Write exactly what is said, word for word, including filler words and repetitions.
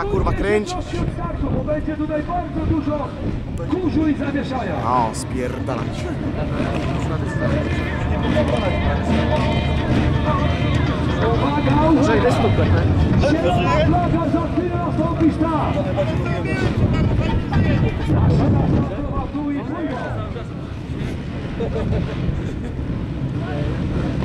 kurwa kręcić. Bo będzie tutaj bardzo dużo kurzu i zamieszania. O, spierdalać. Uwaga, Może ile stóp zielona flaga za chwilę nastąpi start. Nasza nasza tu i